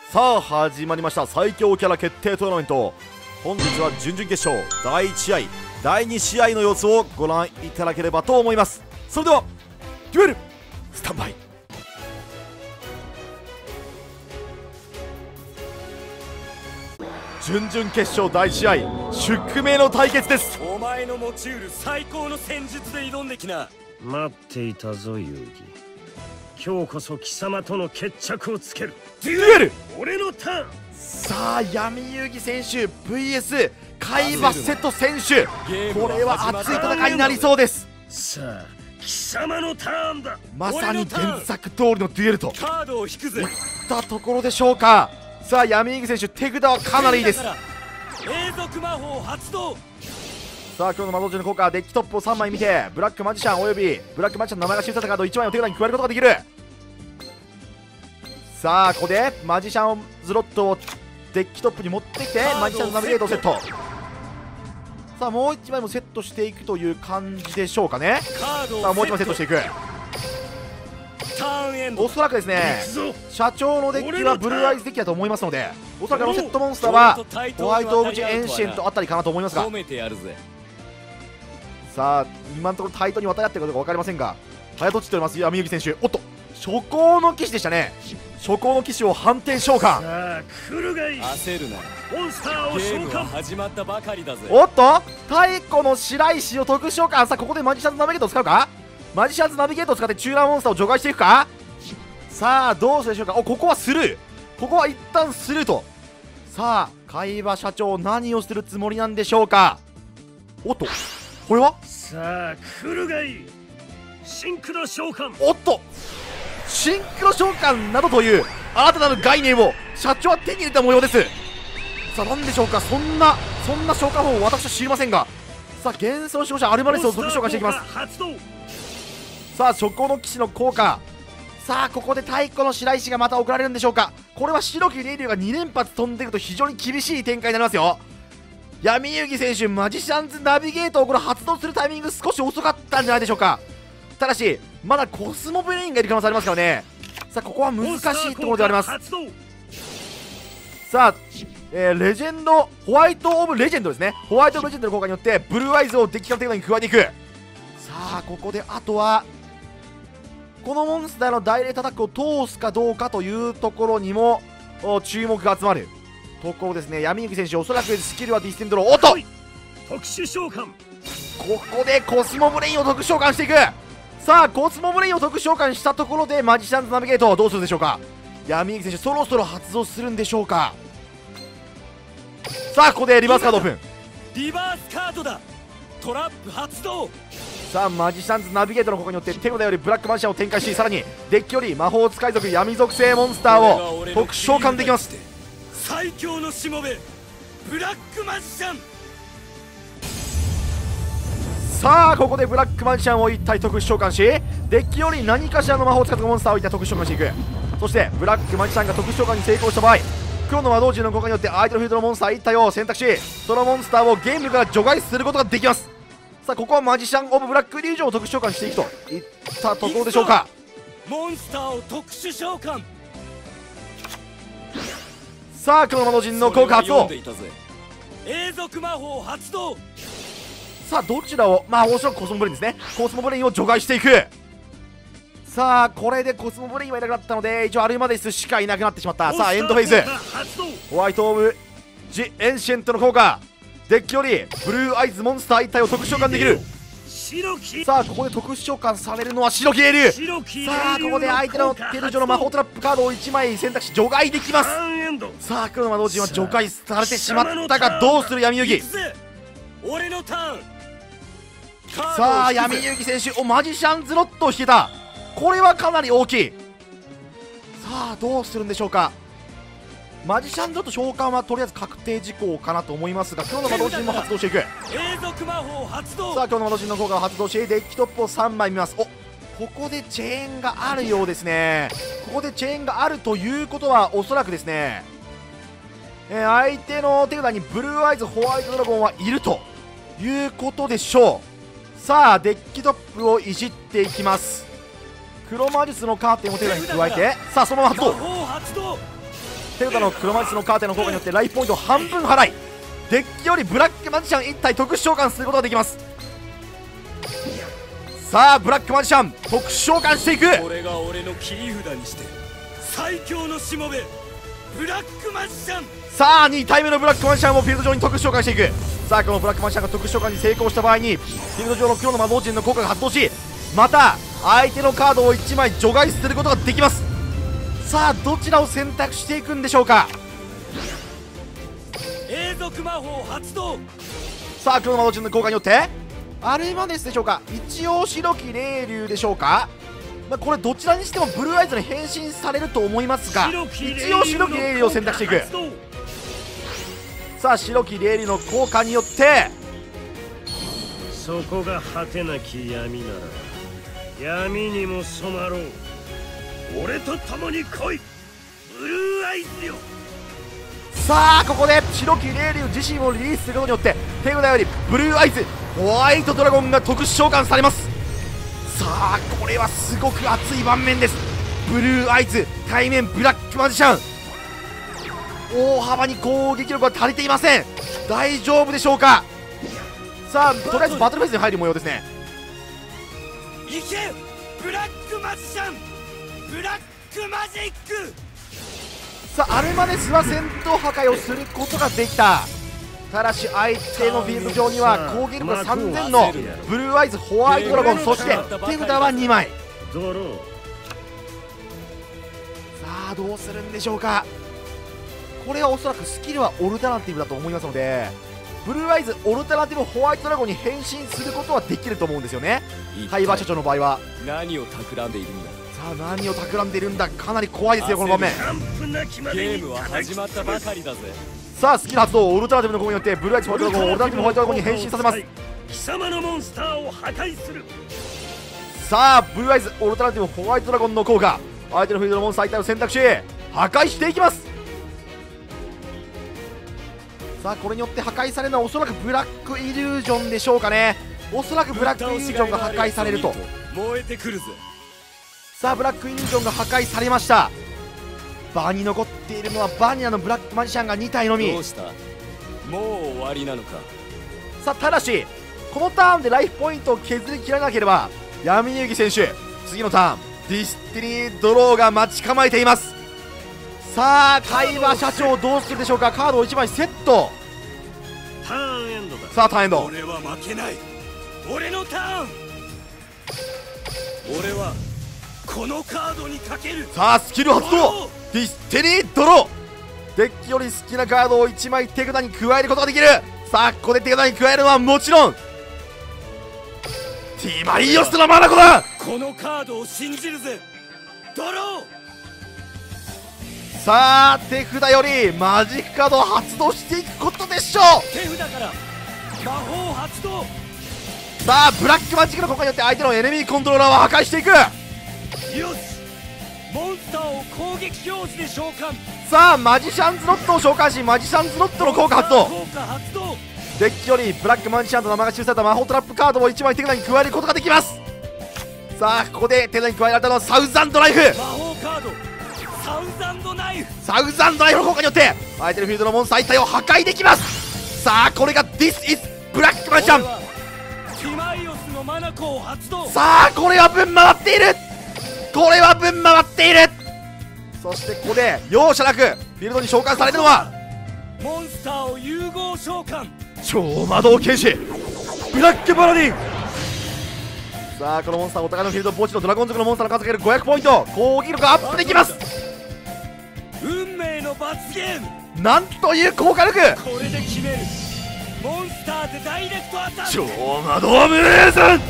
さあ始まりました最強キャラ決定トーナメント。本日は準々決勝第1試合第2試合の様子をご覧いただければと思います。それではデュエルスタンバイ。準々決勝第1試合宿命の対決です。 お前の持ちうる最高の戦術で挑んできな。 待っていたぞ遊戯。今日こそ貴様との決着をつける。 デュエル俺のターン。 さあ闇遊戯選手 VS 海馬瀬戸選手、これは熱い戦いになりそうです。 さあ貴様のターンだ。 まさに原作通りのデュエルといっカードを引くぜ。 たところでしょうか。さあ闇遊戯選手手札はかなりいいです。 永続魔法発動。 さあ今日の魔導士の効果、デッキトップを3枚見てブラックマジシャンおよびブラックマジシャンの名前が記されたカード1枚を手札に加えることができる。さあここでマジシャンズロットをデッキトップに持ってきてマジシャンのナビゲートをセット。さあもう1枚もセットしていくという感じでしょうかね。さあもう1枚セットしていく。おそらくですね社長のデッキはブルーアイズデッキだと思いますので、おそらくロセットモンスターはホワイトオブジエンシェントあたりかなと思いますが、さあ今のところタイトに渡り合ってるかどうか分かりませんが早とちっております闇遊戯選手。おっと初行の騎士でしたね。初行の騎士を反転召喚。 さあ来るがいい。 焦るな。 モンスターを召喚。 始まったばかりだぜ。 おっと太古の白石を特殊召喚。さあここでマジシャンズナビゲートを使うか。マジシャンズナビゲートを使ってチューラーモンスターを除外していくか。さあどうするでしょうか。おここはスルー、ここは一旦スルーと。さあ海馬社長何をするつもりなんでしょうか。おっとこれはさあ来るがいい。シンクロ召喚。 おっとシンクロ召喚などという新たなる概念を社長は手に入れた模様です。さあ何でしょうか。そんな召喚法を私は知りませんが、さあ幻想守護者アルマレスを特殊召喚していきます。さあ初行の騎士の効果。さあここで太古の白石がまた送られるんでしょうか。これは白木霊竜が2連発飛んでいくと非常に厳しい展開になりますよ。闇遊戯選手マジシャンズナビゲートをこれ発動するタイミング少し遅かったんじゃないでしょうか。ただしまだコスモブレインがいる可能性ありますからね。さあここは難しいところであります。さあ、レジェンドホワイトオブレジェンドですね。ホワイトオブレジェンドの効果によってブルーアイズをデッキから手札に加えていく。さあここであとはこのモンスターの大霊タタックを通すかどうかというところにも注目が集まるところですね。闇遊戯選手おそらくスキルはディステンドロー。おっと特殊召喚。 ここでコスモブレインを特殊召喚していく。さあコスモブレインを特殊召喚したところでマジシャンズナビゲートどうするでしょうか。闇遊戯選手そろそろ発動するんでしょうか。さあここでリバースカードオープン。 リバースカードだ。トラップ発動。 さあマジシャンズナビゲートの効果によって手札よりブラックマジシャンを展開し、さらにデッキより魔法使い族闇属性モンスターを特殊召喚できます。 最強のしもべブラックマジシャン。 さあここでブラックマジシャンを一体特殊召喚し、デッキより何かしらの魔法を使ったモンスターを一体特殊召喚していく。そしてブラックマジシャンが特殊召喚に成功した場合、黒の魔導士の効果によって相手のフィールドのモンスター1体を選択し、そのモンスターをゲームから除外することができます。さあここはマジシャン・オブ・ブラック・イリュージョンを特殊召喚していくといったところでしょうか。 モンスターを特殊召喚。 さあ黒の魔導士の効果発動。 永続魔法発動。 さあどちらをおそらくコスモブレインですね。コスモブレインを除外していく。さあこれでコスモブレインはいなくなったので一応アルマデスしかいなくなってしまった。さあエンドフェイズホワイトオブジエンシェントの効果。デッキよりブルーアイズモンスター1体を特殊召喚できる。さあここで特殊召喚されるのは白木英竜。さあここで相手の手札上の魔法トラップカードを1枚選択し除外できます。さあ黒の魔導士は除外されてしまったがどうする闇遊戯。 俺のターン。 さあ闇遊戯選手マジシャンズロットを引けた。これはかなり大きい。さあどうするんでしょうか。マジシャンズロット召喚はとりあえず確定事項かなと思いますが、今日の魔導陣も発動していく。 永続魔法発動。 さあ今日の魔導陣の効果を発動しデッキトップを3枚見ます。おここでチェーンがあるようですね。ここでチェーンがあるということはおそらくですね、相手の手札にブルーアイズホワイトドラゴンはいるということでしょう。さあデッキトップをいじっていきます。黒魔術のカーテンを手札に加えて、さあそのまま発動。 手札のクロマチスのカーテンの効果によってライフポイントを半分払い、デッキよりブラックマジシャン1体特殊召喚することができます。さあブラックマジシャン特殊召喚していく。 これが俺の切り札にして最強のしもべブラックマジシャン。 さあ2体目のブラックマジシャンもフィールド上に特殊召喚していく。さあこのブラックマジシャンが特殊召喚に成功した場合にフィールド上の黒の魔導陣の効果が発動し、また相手のカードを1枚除外することができます。さあどちらを選択していくんでしょうか。 永続魔法発動。 さあ黒の魔導陣の効果によってアルマネスでしょうか、一応白き霊竜でしょうか。これどちらにしてもブルーアイズに変身されると思いますが、一応白き霊竜を選択していく。さあ白き霊竜の効果によってそこが果てなき闇なら闇にも染まろう。俺と共に来いブルーアイズよ。 さあここで白き霊竜自身をリリースすることによって手札よりブルーアイズホワイトドラゴンが特殊召喚されます。さあこれはすごく熱い盤面です。ブルーアイズ対面ブラックマジシャン、大幅に攻撃力は足りていません。大丈夫でしょうか。さあとりあえずバトルフェーズに入る模様ですね。 いけブラックマジシャンブラックマジック。 さあアルマネスは戦闘破壊をすることができた。ただし相手のフィールド上には攻撃力が3000のブルーアイズホワイトドラゴン、そして手札は2枚。 ドロー。 さあどうするんでしょうか。これはおそらくスキルはオルタナティブだと思いますので、ブルーアイズオルタナティブホワイトドラゴンに変身することはできると思うんですよね。海馬社長の場合は何を企んでいるんだ。 さあ何を企んでいるんだ。かなり怖いですよこの場面。 ゲームは始まったばかりだぜ。 さあスキル発動、オルタナティブの効果によってブルーアイズホワイトドラゴンをオルタナティブホワイトドラゴンに変身させます。 貴様のモンスターを破壊する。 さあブルーアイズオルタナティブホワイトドラゴンの効果、相手のフィールドのモンスター1体を選択し破壊していきます。さあこれによって破壊されるのはおそらくブラックイリュージョンでしょうかね。おそらくブラックイリュージョンが破壊されると。 燃えてくるぜ。 さあブラックイリュージョンが破壊されました。場に残っているのはバニラのブラックマジシャンが2体のみ。 どうした、もう終わりなのか。 さあただしこのターンでライフポイントを削り切らなければ闇遊戯選手次のターンディスティニードローが待ち構えています。さあ海馬社長どうするでしょうか。カードを1枚セット。 ターンエンドだ。 さあターンエンド。 俺は負けない。俺のターン。俺はこのカードにかける。 さあスキル発動ディスティニードロー。デッキより好きなカードを1枚手札に加えることができる。さあここで手札に加えるのはもちろんティマリオスのマナコだ。 このカードを信じるぜドロー。 さあ手札よりマジックカードを発動していくことでしょう。 手札から魔法発動。 さあブラックマジックの効果によって相手のエネミーコントローラーを破壊していく。 よしモンスターを攻撃表示で召喚。 さあマジシャンズノットを召喚しマジシャンズノットの効果発動。 効果発動。 デッキよりブラックマジシャンと名前が記された魔法トラップカードを1枚手札に加えることができます。さあここで手札に加えられたのはサウザンドライフ。 魔法カードサウザンドナイフ。 サウザンドライフの効果によって相手のフィールドのモンスター1体を破壊できます。さあこれが This is ブラックマジシャン。 ティマイオスのマナコを発動。 さあこれは分回っている。これは分回っている。そしてここで容赦なくフィールドに召喚されるのはモンスターを融合召喚。 超魔導剣士ブラックパラディン。さあこのモンスターお互いのフィールド墓地のドラゴン族のモンスターの数かける500ポイント攻撃力アップできます。 運命の罰ゲーム。 なんという効果力。 これで決める。モンスターでダイレクトアタック。 超魔導ブレーズン。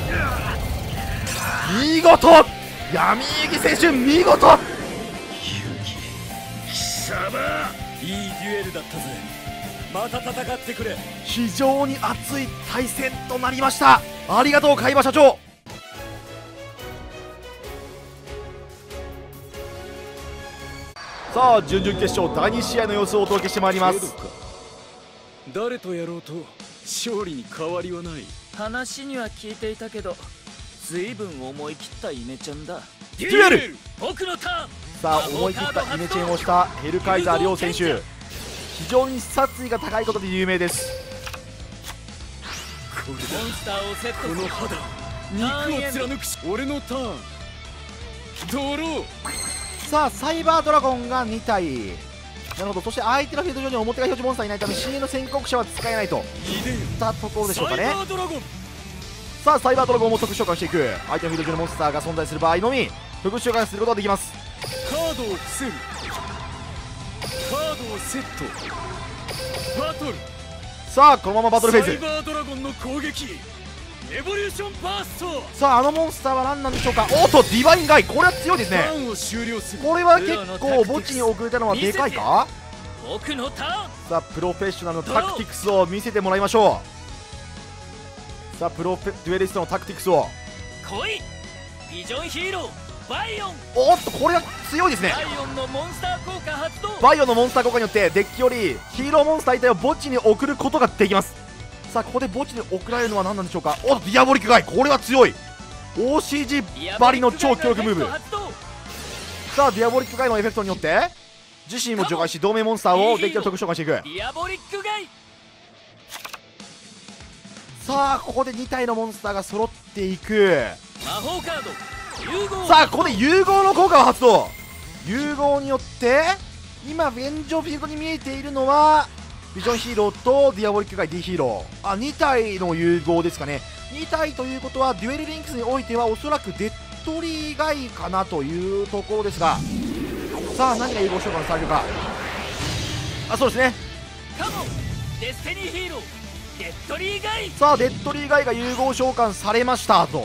見事闇遊戯選手見事。 貴様いいデュエルだったぜ。また戦ってくれ。 非常に熱い対戦となりました。ありがとう海馬社長。さあ準々決勝第2試合の様子をお届けしてまいります。 誰とやろうと勝利に変わりはない。 話には聞いていたけどずいぶん思い切ったイメちゃんだ。 デュエル。 僕のターンさあ思い切ったイメチェンをしたヘルカイザー両選手、非常に殺意が高いことで有名です。 モンスターをセットこの肌肉を貫くし俺のターンドロー。 さあサイバードラゴンが2体、なるほど。そして相手のフィールド上に表が表示モンスターいないため CA の宣告者は使えないといったところでしょうかね。さあサイバードラゴンも特殊召喚していく。相手のフィールド上のモンスターが存在する場合のみ特殊召喚することができます。 カードを伏せる、カードをセット、バトル。 さあこのままバトルフェーズ。 サイバードラゴンの攻撃エボリューションバースト。 さああのモンスターは何なんでしょうか。おっとディバインガイ、これは強いですね。 ターンを終了する。 これは結構墓地に遅れたのはでかいか。 僕のターン。 さあプロフェッショナルのタクティクスを見せてもらいましょう。さあデュエリストのタクティクスを来い。ビジョンヒーローバイオン。 おっとこれは強いですね。 バイオンのモンスター効果発動。 バイオのモンスター効果によってデッキよりヒーローモンスター一体を墓地に送ることができます。さあここで墓地に送られるのは何なんでしょうか。おっとディアボリックガイ、これは強い OCG バリの超強力ムーブ。さあディアボリックガイのエフェクトによって自身も除外し同盟モンスターをデッキの特殊召喚していく。 ディアボリックガイ。 さあここで2体のモンスターが揃っていく。 魔法カード融合。 さあここで融合の効果を発動。融合によって今現状フィールドに見えているのはビジョンヒーローとディアボリックガイ D ヒーロー、2体の融合ですかね。2体ということはデュエルリンクスにおいてはおそらくデッドリーガイかなというところですが、さあ何が融合召喚されるか。そうですね。 カモンデスティニーヒーローデッドリーガイ。 さあデッドリーガイが融合召喚されましたと。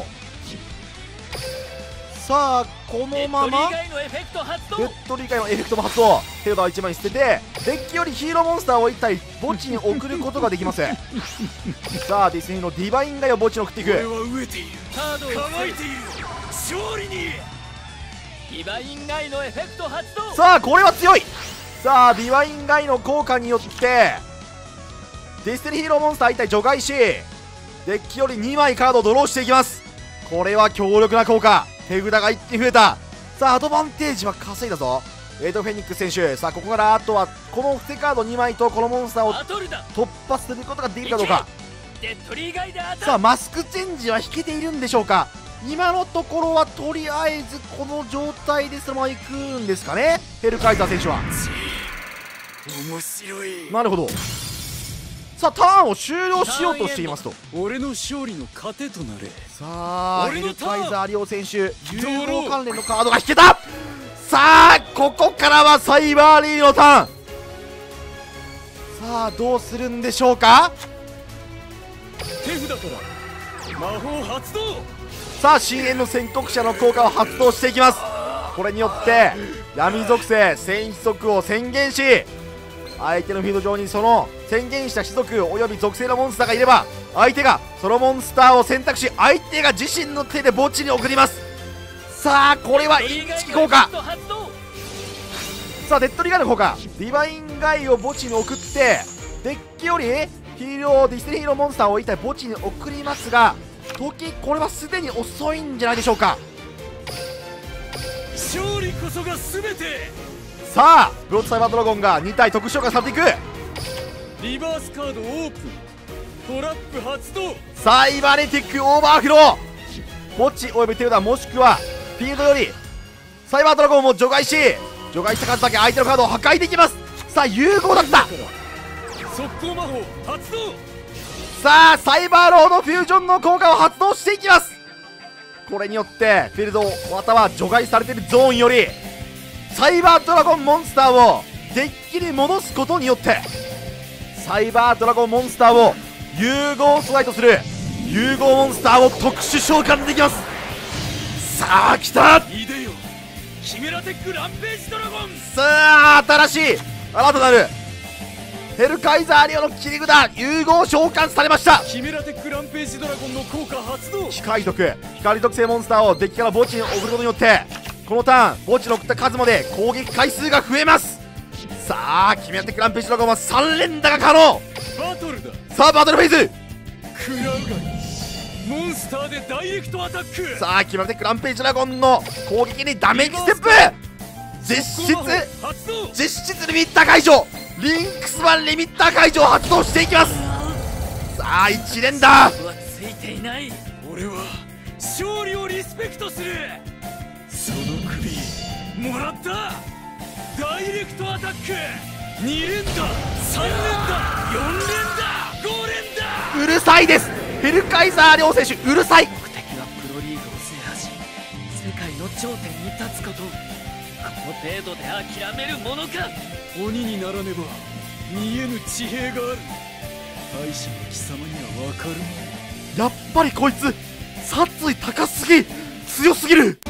さあこのままデッドリーガイのエフェクト発動。 デッドリーガイのエフェクトも発動。手札を1枚捨ててデッキよりヒーローモンスターを1体墓地に送ることができますさあディスニーのディバインガイを墓地に送っていく。 俺は飢えている。カードを輝いている。勝利に。ディバインガイのエフェクト発動。 さあこれは強い。さあディバインガイの効果によってディスティニーヒーローモンスター1体除外しデッキより2枚カードをドローしていきます。これは強力な効果。手札が一気に増えた。さあアドバンテージは稼いだぞエイドフェニックス選手。さあここからあとはこの伏せカード2枚とこのモンスターを突破することができるかどうか。 デッドリーガイで当たる。 さあマスクチェンジは引けているんでしょうか。今のところはとりあえずこの状態でそのまま行くんですかね、ヘルカイザー選手は。 面白い。 なるほど。さあターンを終了しようとしていますと。 俺の勝利の糧となれ。 さあヘル俺のターンカイザー両選手融合関連のカードが引けた。さあここからはサイバーリーのターン。さあどうするんでしょうか。 手札から魔法発動。 さあ CN の宣告者の効果を発動していきます。これによって闇属性戦士族を宣言し相手のフィールド上にその宣言した種族および属性のモンスターがいれば相手がそのモンスターを選択し相手が自身の手で墓地に送ります。さあこれはインチキ効果。さあデッドリガイの効果、ディバインガイを墓地に送ってデッキよりヒーローディスティニーヒーローモンスターを1体墓地に送りますが時これはすでに遅いんじゃないでしょうか。 勝利こそが全て。 さあブロードサイバードラゴンが2体特殊召喚されていく。 リバースカードオープン。トラップ発動。 サイバネティックオーバーフロー。墓地および手札もしくはフィールドよりサイバードラゴンを除外し除外した数だけ相手のカードを破壊できます。さあ融合だった。 速攻魔法発動。 さあサイバーロードフュージョンの効果を発動していきます。これによってフィールドまたは除外されているゾーンよりサイバードラゴンモンスターをデッキに戻すことによってサイバードラゴンモンスターを融合素材とする融合モンスターを特殊召喚できます。さあ来た。 いでよキメラテックランページドラゴン。 さあ新しい新たなるヘルカイザーリオの切り札融合召喚されました。 キメラテックランページドラゴンの効果発動。 光属性モンスターをデッキから墓地に送ることによってこのターン墓地に送った数まで攻撃回数が増えます。さあキメラテックランページドラゴンは3連打が可能。 バトルだ。 さあバトルフェイズ。 クラウガイモンスターでダイレクトアタック。 さあキメラテックランページドラゴンの攻撃にダメージステップ。 実質リミッター解除、リンクスマンリミッター解除を発動していきます。さあ一連だ。 はついていない。俺は勝利をリスペクトする。その首もらった。ダイレクトアタック2連打3連打4連打5連打。 うるさいです。ヘルカイザー両選手うるさい。 目的はプロリーグを制覇し世界の頂点に立つこと。この程度で諦めるものか。鬼にならねば見えぬ地平がある。敗者の貴様には分かるまい。 やっぱりこいつ殺意高すぎ、強すぎる。